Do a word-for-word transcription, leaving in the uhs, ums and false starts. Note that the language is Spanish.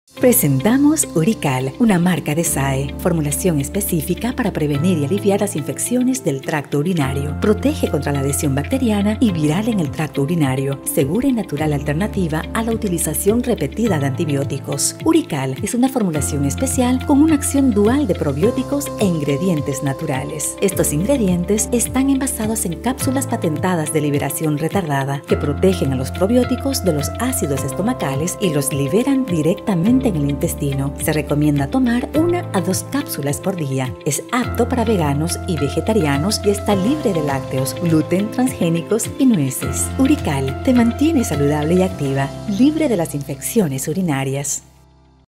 Presentamos Urical, una marca de S A E, formulación específica para prevenir y aliviar las infecciones del tracto urinario. Protege contra la adhesión bacteriana y viral en el tracto urinario, segura y natural alternativa a la utilización repetida de antibióticos. Urical es una formulación especial con una acción dual de probióticos e ingredientes naturales. Estos ingredientes están envasados en cápsulas patentadas de liberación retardada que protegen a los probióticos de los ácidos estomacales y los liberan directamente en el intestino. Se recomienda tomar una a dos cápsulas por día. Es apto para veganos y vegetarianos y está libre de lácteos, gluten, transgénicos y nueces. Urical te mantiene saludable y activa, libre de las infecciones urinarias.